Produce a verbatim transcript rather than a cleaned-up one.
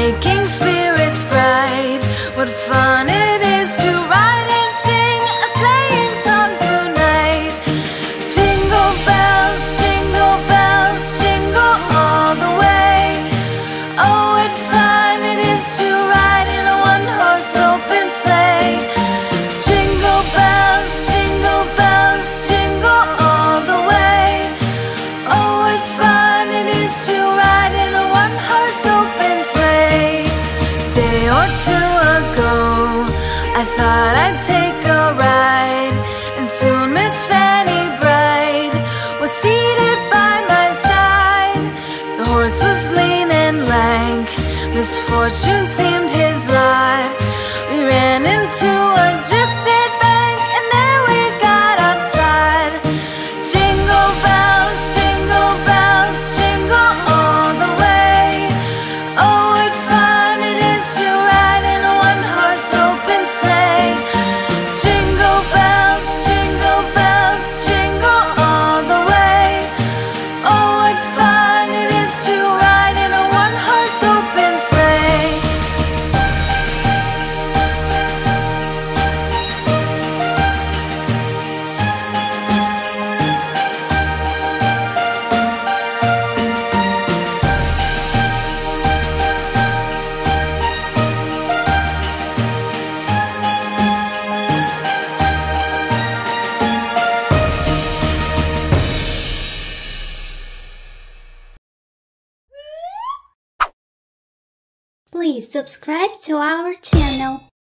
making spirits bright. What fun it is to ride and sing a sleighing song tonight. Jingle bells, jingle bells, jingle all the way. Oh, what fun it is to ride in a one-horse open sleigh. Jingle bells, jingle bells, jingle all the way. Oh, what fun it is to ride in a one-horse open sleigh. Day or two ago, I thought I'd take a ride, and soon Miss Fanny Bright was seated by my side. The horse was lean and lank, misfortune seemed his lot. We ran into a drifted bank, and there we got upside. Jingle bells, jingle bells, jingle all the way. Oh, what fun it is to ride in a one-horse open sleigh. Jingle bells, jingle bells, jingle all the way. Oh, what fun it is to ride in a one-horse open sleigh. Please subscribe to our channel.